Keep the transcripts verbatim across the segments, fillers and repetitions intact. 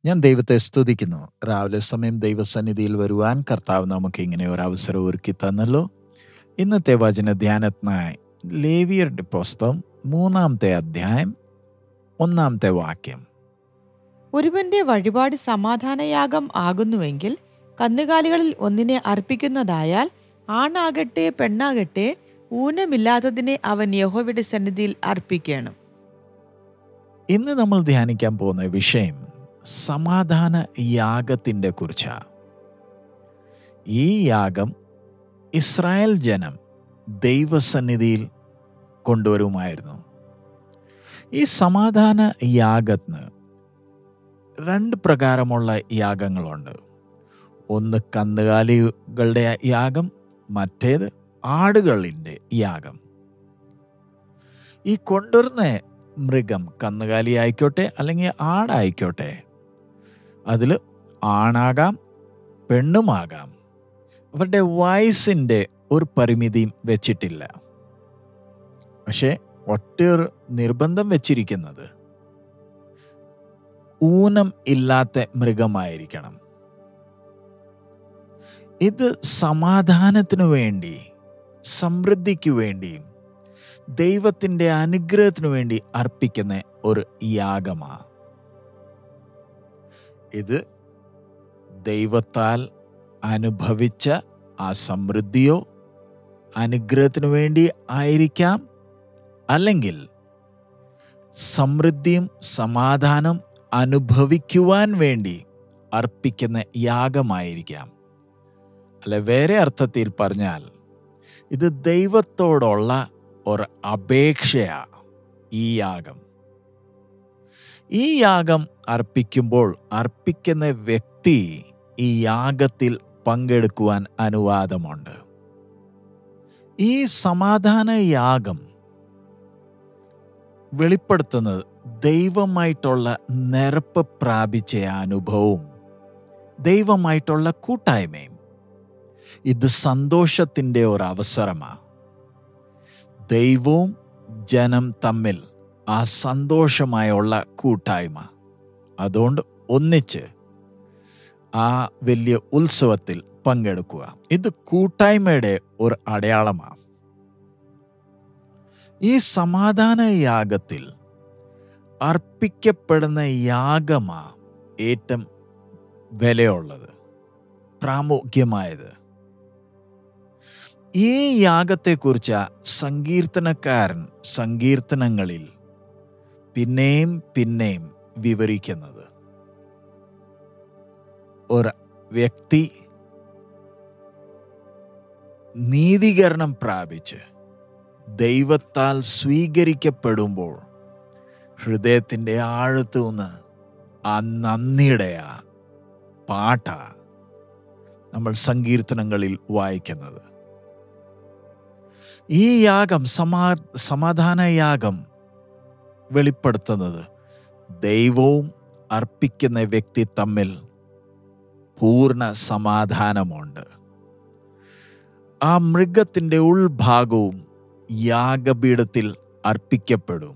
ഞാൻ ദൈവത്തെ സ്തുതിക്കുന്നു. രാവിലെ സമയം ദൈവസന്നിധിയിൽ വരുവാൻ കർത്താവ് നമുക്ക് ഇങ്ങനെ ഒരു അവസരം ഒരുക്കി തന്നല്ലോ. ഇന്നത്തെ വചന ധ്യാനത്തിനായി ലേവിയരുടെ പുസ്തകം മൂന്നാമത്തെ അധ്യായം ഒന്നാമത്തെ വാക്യം. ഒരുവന്റെ വഴിപാട് സമാധാനയാഗം ആകുന്നുവെങ്കിൽ കന്നുകാലികളിൽ ഒന്നിനെ അർപ്പിക്കുന്നതായാൽ ആണാകട്ടെ പെണ്ണാകട്ടെ ഊനമില്ലാത്തതിനെ അവൻ യഹോവയുടെ സന്നിധിയിൽ അർപ്പിക്കണം. ഇന്ന് നമ്മൾ ധ്യാനിക്കാൻ പോകുന്ന വിഷയം സമാധാന യാഗത്തിൻ്റെ കുറിച്ചാണ്. ഈ യാഗം ഇസ്രായേൽ ജനം ദൈവസന്നിധിയിൽ കൊണ്ടുവരുമായിരുന്നു. ഈ സമാധാന യാഗത്തിന് രണ്ട് പ്രകാരമുള്ള യാഗങ്ങളുണ്ട്. ഒന്ന് കന്നുകാലികളുടെ യാഗം, മറ്റേത് ആടുകളിൻ്റെ യാഗം. ഈ കൊണ്ടുവരുന്ന മൃഗം കന്നുകാലി ആയിക്കോട്ടെ അല്ലെങ്കിൽ ആടായിക്കോട്ടെ, അതിൽ ആണാകാം പെണ്ണുമാകാം. അവരുടെ വയസ്സിൻ്റെ ഒരു പരിമിതിയും വെച്ചിട്ടില്ല. പക്ഷേ ഒട്ടേറെ നിർബന്ധം വെച്ചിരിക്കുന്നത് ഊനം ഇല്ലാത്ത മൃഗമായിരിക്കണം. ഇത് സമാധാനത്തിനു വേണ്ടി, സമൃദ്ധിക്ക് വേണ്ടിയും ദൈവത്തിൻ്റെ അനുഗ്രഹത്തിനു വേണ്ടി അർപ്പിക്കുന്ന ഒരു യാഗമാണ്. ഇത് ദൈവത്താൽ അനുഭവിച്ച ആ സമൃദ്ധിയോ അനുഗ്രഹത്തിനു വേണ്ടി ആയിരിക്കാം, അല്ലെങ്കിൽ സമൃദ്ധിയും സമാധാനം അനുഭവിക്കുവാൻ വേണ്ടി അർപ്പിക്കുന്ന യാഗമായിരിക്കാം. അല്ല, വേറെ അർത്ഥത്തിൽ പറഞ്ഞാൽ ഇത് ദൈവത്തോടുള്ള ഒരു അപേക്ഷയാണ് ഈ യാഗം. ഈ യാഗം അർപ്പിക്കുമ്പോൾ അർപ്പിക്കുന്ന വ്യക്തി ഈ യാഗത്തിൽ പങ്കെടുക്കുവാൻ അനുവാദമുണ്ട്. ഈ സമാധാന യാഗം വെളിപ്പെടുത്തുന്നത് ദൈവമായിട്ടുള്ള നിരപ്പ് പ്രാപിച്ച അനുഭവവും ദൈവമായിട്ടുള്ള കൂട്ടായ്മയും. ഇത് സന്തോഷത്തിൻ്റെ ഒരു അവസരമാണ്. ദൈവവും ജനം തമ്മിൽ ആ സന്തോഷമായുള്ള കൂട്ടായ്മ. അതുകൊണ്ട് ഒന്നിച്ച് ആ വലിയ ഉത്സവത്തിൽ പങ്കെടുക്കുക. ഇത് കൂട്ടായ്മയുടെ ഒരു അടയാളമാണ്. ഈ സമാധാന യാഗത്തിൽ അർപ്പിക്കപ്പെടുന്ന യാഗമാണ് ഏറ്റവും വിലയുള്ളത്, പ്രാമുഖ്യമായത്. ഈ യാഗത്തെക്കുറിച്ച് സങ്കീർത്തനക്കാരൻ സങ്കീർത്തനങ്ങളിൽ പിന്നെയും പിന്നെയും വിവരിക്കുന്നത്. ഒരു വ്യക്തി നീതീകരണം പ്രാപിച്ച് ദൈവത്താൽ സ്വീകരിക്കപ്പെടുമ്പോൾ ഹൃദയത്തിൻ്റെ ആഴത്തു നിന്ന് ആ നന്ദിയുടെ ആ പാട്ട നമ്മൾ സങ്കീർത്തനങ്ങളിൽ വായിക്കുന്നത്. ഈ യാഗം, സമാ സമാധാന യാഗം വെളിപ്പെടുത്തുന്നത് ദൈവവും അർപ്പിക്കുന്ന വ്യക്തി തമ്മിൽ പൂർണ്ണ സമാധാനമുണ്ട്. ആ മൃഗത്തിൻ്റെ ഉൾഭാഗവും യാഗപീഠത്തിൽ അർപ്പിക്കപ്പെടും.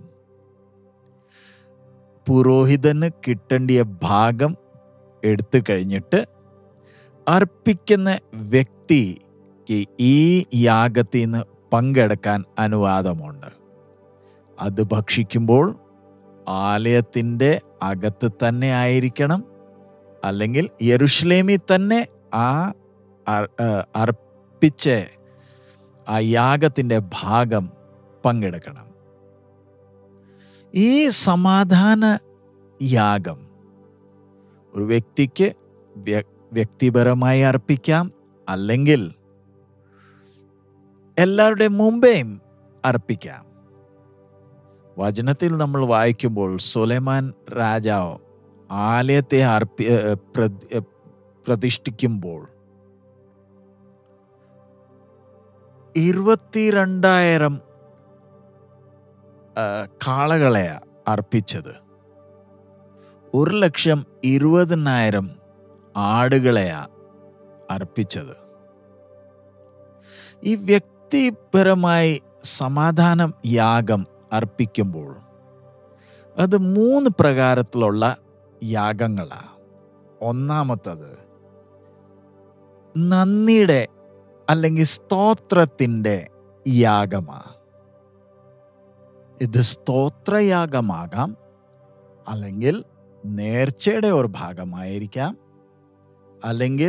പുരോഹിതന് കിട്ടേണ്ടിയ ഭാഗം എടുത്തു കഴിഞ്ഞിട്ട് അർപ്പിക്കുന്ന വ്യക്തിക്ക് ഈ യാഗത്തിൽ നിന്ന് പങ്കെടുക്കാൻ അനുവാദമുണ്ട്. അത് ഭക്ഷിക്കുമ്പോൾ ആലയത്തിൻ്റെ അകത്ത് തന്നെ ആയിരിക്കണം, അല്ലെങ്കിൽ യെരുശലേമിൽ തന്നെ ആ അർപ്പിച്ച ആ യാഗത്തിൻ്റെ ഭാഗം പങ്കെടുക്കണം. ഈ സമാധാന യാഗം ഒരു വ്യക്തിക്ക് വ്യക്തിപരമായി അർപ്പിക്കാം, അല്ലെങ്കിൽ എല്ലാവരുടെ മുമ്പേയും അർപ്പിക്കാം. വചനത്തിൽ നമ്മൾ വായിക്കുമ്പോൾ സൊലൊമോൻ രാജാവ് ആലയത്തെ അർപ്പി പ്രതിഷ്ഠിക്കുമ്പോൾ ഇരുപത്തിരണ്ടായിരം കാളകളെ അർപ്പിച്ചത്. ഒരു ലക്ഷം ഇരുപതിനായിരം ആടുകളെയാ അർപ്പിച്ചത്. ഈ വ്യക്തിപരമായി സമാധാനം യാഗം അർപ്പിക്കുമ്പോൾ അത് മൂന്ന് പ്രകാരത്തിലുള്ള യാഗങ്ങളാണ്. ഒന്നാമത്തത് നന്ദിയുടെ അല്ലെങ്കിൽ സ്തോത്രത്തിൻ്റെ യാഗമാണ്. ഇത് സ്തോത്രയാഗമാകാം, അല്ലെങ്കിൽ നേർച്ചയുടെ ഒരു ഭാഗമായിരിക്കാം, അല്ലെങ്കിൽ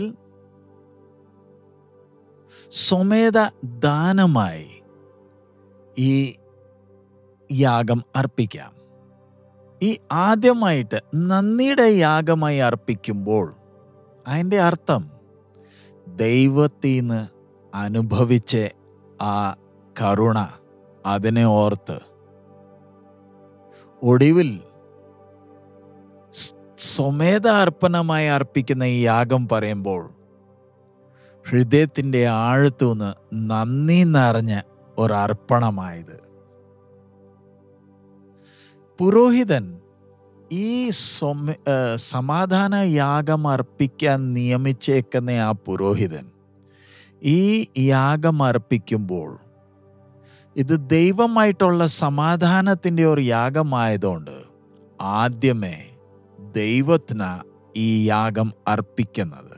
സ്വമേധ ദാനമായി ഈ യാഗം അർപ്പിക്കാം. ഈ ആദ്യമായിട്ട് നന്ദിയുടെ യാഗമായി അർപ്പിക്കുമ്പോൾ അതിൻ്റെ അർത്ഥം ദൈവത്തിൽ നിന്ന് അനുഭവിച്ച ആ കരുണ, അതിനെ ഓർത്ത് ഒടുവിൽ സ്വമേധ അർപ്പണമായി അർപ്പിക്കുന്ന ഈ യാഗം പറയുമ്പോൾ ഹൃദയത്തിൻ്റെ ആഴത്തുനിന്ന് നന്ദി നിറഞ്ഞ ഒരർപ്പണമായത്. പുരോഹിതൻ ഈ സ്വമ സമാധാന യാഗം അർപ്പിക്കാൻ നിയമിച്ചേക്കുന്ന ആ പുരോഹിതൻ ഈ യാഗം അർപ്പിക്കുമ്പോൾ ഇത് ദൈവമായിട്ടുള്ള സമാധാനത്തിൻ്റെ ഒരു യാഗമായതുകൊണ്ട് ആദ്യമേ ദൈവത്തിന് ഈ യാഗം അർപ്പിക്കുന്നത്.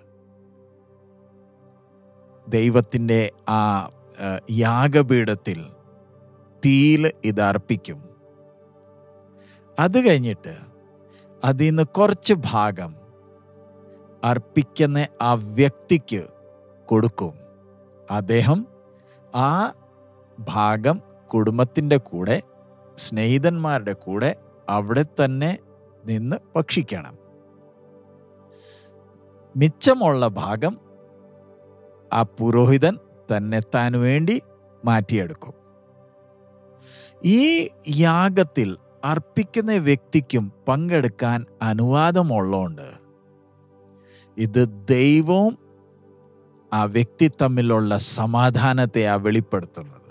ദൈവത്തിൻ്റെ ആ യാഗപീഠത്തിൽ തീയിൽ ഇത് അർപ്പിക്കും. അത് കഴിഞ്ഞിട്ട് അതിൽ നിന്ന് കുറച്ച് ഭാഗം അർപ്പിക്കുന്ന ആ വ്യക്തിക്ക് കൊടുക്കും. അദ്ദേഹം ആ ഭാഗം കുടുംബത്തിൻ്റെ കൂടെ, സ്നേഹിതന്മാരുടെ കൂടെ അവിടെ തന്നെ നിന്ന് ഭക്ഷിക്കണം. മിച്ചമുള്ള ഭാഗം ആ പുരോഹിതൻ തന്നെത്താൻ വേണ്ടി മാറ്റിയെടുക്കും. ഈ യാഗത്തിൽ അർപ്പിക്കുന്ന വ്യക്തിക്കും പങ്കെടുക്കാൻ അനുവാദമുള്ളതുകൊണ്ട് ഇത് ദൈവവും ആ വ്യക്തി തമ്മിലുള്ള സമാധാനത്തെ ആ വെളിപ്പെടുത്തുന്നത്.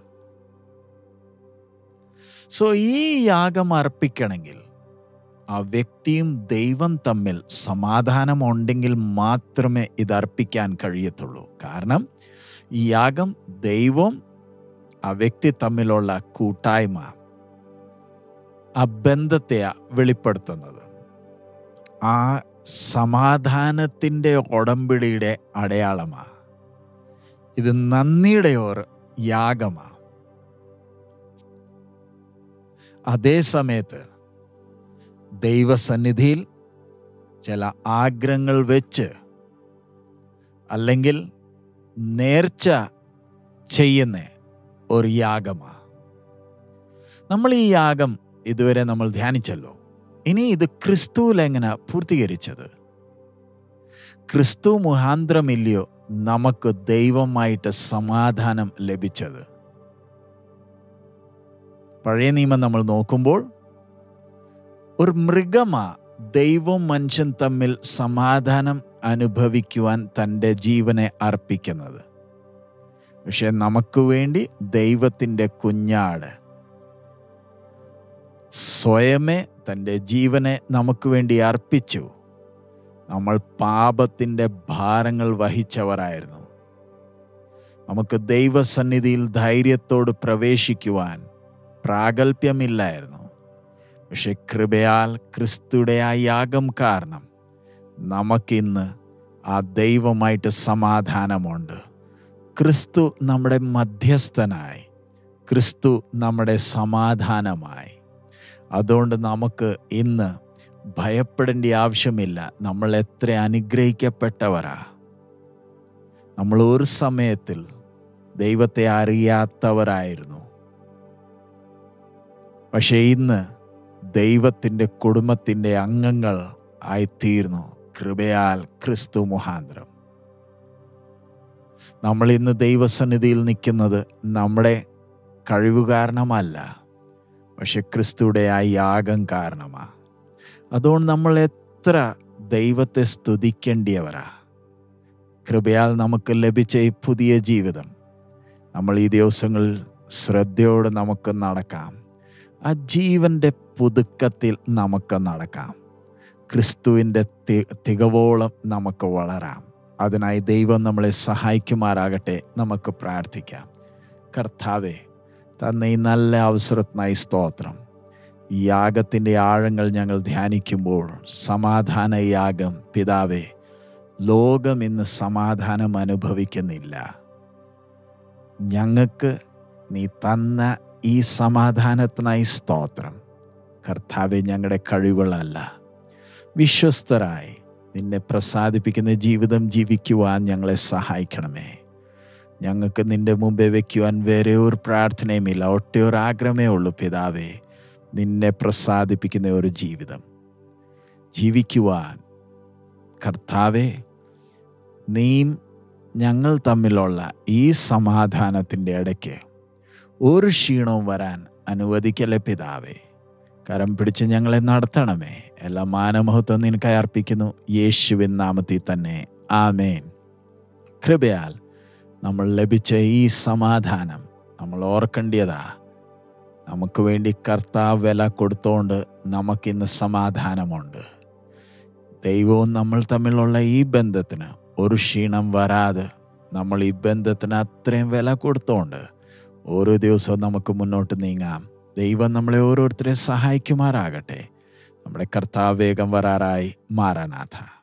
സോ ഈ യാഗം അർപ്പിക്കണമെങ്കിൽ ആ വ്യക്തിയും ദൈവം തമ്മിൽ സമാധാനമുണ്ടെങ്കിൽ മാത്രമേ ഇത് അർപ്പിക്കാൻ കഴിയത്തുള്ളൂ. കാരണം ഈ യാഗം ദൈവം ആ വ്യക്തി തമ്മിലുള്ള കൂട്ടായ്മ, ആ ബന്ധത്തെ വെളിപ്പെടുത്തുന്നത്. ആ സമാധാനത്തിൻ്റെ ഉടമ്പടിയുടെ അടയാളമാണ്. ഇത് നന്ദിയുടെ ഒരു യാഗമാണ്. അതേ സമയത്ത് ദൈവസന്നിധിയിൽ ചില ആഗ്രഹങ്ങൾ വെച്ച് അല്ലെങ്കിൽ നേർച്ച ചെയ്യുന്ന ഒരു യാഗമാണ്. നമ്മൾ ഈ യാഗം ഇതുവരെ നമ്മൾ ധ്യാനിച്ചല്ലോ. ഇനി ഇത് ക്രിസ്തുവിൽ എങ്ങനെ പൂർത്തീകരിച്ചത്? ക്രിസ്തു മുഖാന്തരമില്ലയോ നമുക്ക് ദൈവമായിട്ട് സമാധാനം ലഭിച്ചത്? പഴയ നിയമം നമ്മൾ നോക്കുമ്പോൾ ഒരു മൃഗമാ ദൈവവും മനുഷ്യൻ തമ്മിൽ സമാധാനം അനുഭവിക്കുവാൻ തൻ്റെ ജീവനെ അർപ്പിക്കുന്നത്. പക്ഷെ നമുക്ക് വേണ്ടി ദൈവത്തിൻ്റെ കുഞ്ഞാട് സ്വയമേ തൻ്റെ ജീവനെ നമുക്ക് വേണ്ടി അർപ്പിച്ചു. നമ്മൾ പാപത്തിൻ്റെ ഭാരങ്ങൾ വഹിച്ചവരായിരുന്നു. നമുക്ക് ദൈവസന്നിധിയിൽ ധൈര്യത്തോട് പ്രവേശിക്കുവാൻ പ്രാഗൽഭ്യമില്ലായിരുന്നു. പക്ഷെ കൃപയാൽ ക്രിസ്തുയുടെ ആ യാഗം കാരണം നമുക്കിന്ന് ആ ദൈവമായിട്ട് സമാധാനമുണ്ട്. ക്രിസ്തു നമ്മുടെ മധ്യസ്ഥനായി, ക്രിസ്തു നമ്മുടെ സമാധാനമായി. അതുകൊണ്ട് നമുക്ക് ഇന്ന് ഭയപ്പെടേണ്ട ആവശ്യമില്ല. നമ്മൾ എത്ര അനുഗ്രഹിക്കപ്പെട്ടവരാ. നമ്മൾ ഒരു സമയത്തിൽ ദൈവത്തെ അറിയാത്തവരായിരുന്നു. പക്ഷേ ഇന്ന് ദൈവത്തിൻ്റെ കുടുംബത്തിൻ്റെ അംഗങ്ങൾ ആയിത്തീർന്നു കൃപയാൽ ക്രിസ്തു മുഖാന്തരം. നമ്മൾ ഇന്ന് ദൈവസന്നിധിയിൽ നിൽക്കുന്നത് നമ്മുടെ കഴിവ് കാരണമല്ല, പക്ഷെ ക്രിസ്തുയുടെ ആ യാഗം കാരണമാണ്. അതുകൊണ്ട് നമ്മൾ എത്ര ദൈവത്തെ സ്തുതിക്കേണ്ടിയവരാ. കൃപയാൽ നമുക്ക് ലഭിച്ച ഈ പുതിയ ജീവിതം നമ്മൾ ഈ ദിവസങ്ങളിൽ ശ്രദ്ധയോടെ നമുക്ക് നടക്കാം. ആ ജീവൻ്റെ പുതുക്കത്തിൽ നമുക്ക് നടക്കാം. ക്രിസ്തുവിൻ്റെ തി തികവോളം നമുക്ക് വളരാം. അതിനായി ദൈവം നമ്മളെ സഹായിക്കുമാറാകട്ടെ. നമുക്ക് പ്രാർത്ഥിക്കാം. കർത്താവേ, തന്ന ഈ നല്ല അവസരത്തിനായി സ്തോത്രം. ഈ യാഗത്തിൻ്റെ ആഴങ്ങൾ ഞങ്ങൾ ധ്യാനിക്കുമ്പോൾ സമാധാന യാഗം പിതാവേ, ലോകം ഇന്ന് സമാധാനം അനുഭവിക്കുന്നില്ല. ഞങ്ങൾക്ക് നീ തന്ന ഈ സമാധാനത്തിനായി സ്തോത്രം. കർത്താവെ, ഞങ്ങളുടെ കഴിവുകളല്ല, വിശ്വസ്തരായി നിന്നെ പ്രസാദിപ്പിക്കുന്ന ജീവിതം ജീവിക്കുവാൻ ഞങ്ങളെ സഹായിക്കണമേ. ഞങ്ങൾക്ക് നിൻ്റെ മുമ്പേ വയ്ക്കുവാൻ വേറെ ഒരു പ്രാർത്ഥനയുമില്ല, ഒറ്റ ഒരു ആഗ്രഹമേ ഉള്ളൂ പിതാവേ, നിന്നെ പ്രസാദിപ്പിക്കുന്ന ഒരു ജീവിതം ജീവിക്കുവാൻ. കർത്താവെ, നീയും ഞങ്ങൾ തമ്മിലുള്ള ഈ സമാധാനത്തിൻ്റെ ഇടയ്ക്ക് ഒരു ക്ഷീണവും വരാൻ അനുവദിക്കല്ലേ പിതാവേ. കരം പിടിച്ച് ഞങ്ങളെ നടത്തണമേ. എല്ലാ മാനമഹത്വം നിനക്കായി അർപ്പിക്കുന്നു, യേശുവിൻ നാമത്തിൽ തന്നെ, ആമേൻ. കൃപയാൽ നമ്മൾ ലഭിച്ച ഈ സമാധാനം നമ്മൾ ഓർക്കേണ്ടതാ. നമുക്ക് വേണ്ടി കർത്താവ് വില കൊടുത്തോണ്ട് നമുക്കിന്ന് സമാധാനമുണ്ട്. ദൈവവും നമ്മൾ തമ്മിലുള്ള ഈ ബന്ധത്തിന് ഒരു ക്ഷീണം വരാതെ നമ്മൾ ഈ ബന്ധത്തിന് അത്രയും വില കൊടുത്തോണ്ട് ഓരോ ദിവസവും നമുക്ക് മുന്നോട്ട് നീങ്ങാം. ദൈവം നമ്മളെ ഓരോരുത്തരെയും സഹായിക്കുമാറാകട്ടെ. നമ്മുടെ കർത്താവ് വേഗം വരാറായി. മാറാനാഥ.